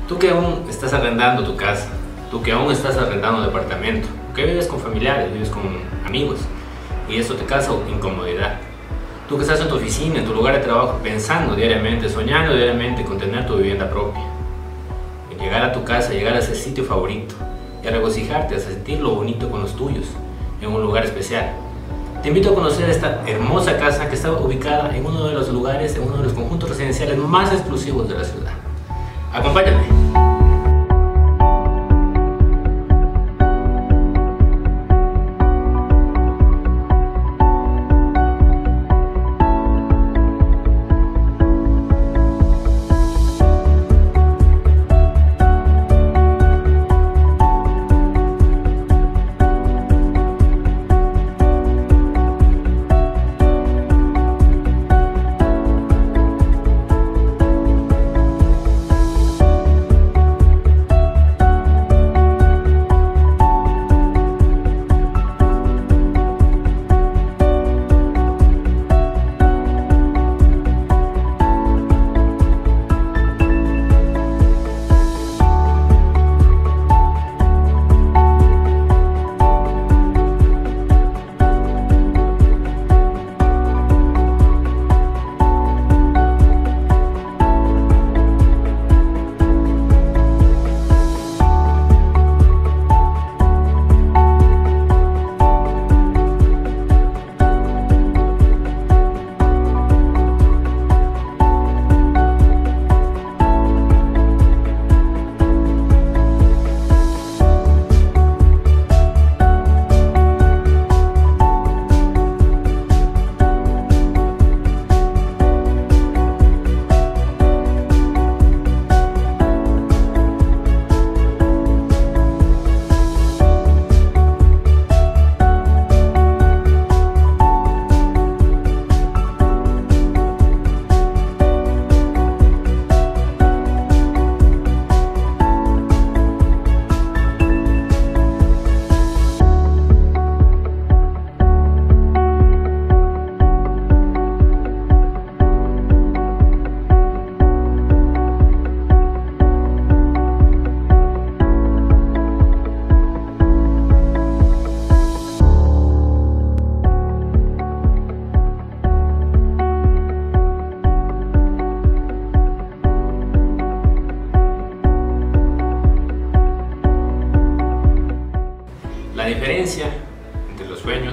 Tú que aún estás arrendando tu casa, tú que aún estás arrendando un departamento, tú que vives con familiares, vives con amigos y eso te causa incomodidad. Tú que estás en tu oficina, en tu lugar de trabajo, pensando diariamente, soñando diariamente con tener tu vivienda propia. En llegar a tu casa, llegar a ese sitio favorito y a regocijarte, a sentir lo bonito con los tuyos, en un lugar especial. Te invito a conocer esta hermosa casa que está ubicada en uno de los lugares, en uno de los conjuntos residenciales más exclusivos de la ciudad. Acompáñame. La diferencia entre los sueños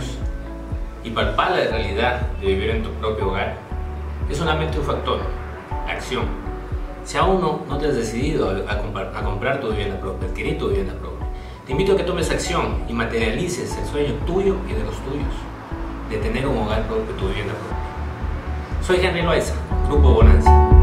y palpar la realidad de vivir en tu propio hogar es solamente un factor, la acción. Si aún no te has decidido a comprar tu vivienda propia, adquirir tu vivienda propia, te invito a que tomes acción y materialices el sueño tuyo y de los tuyos, de tener un hogar propio, tu vivienda propia. Soy Henry Loaiza, Grupo Bonanza.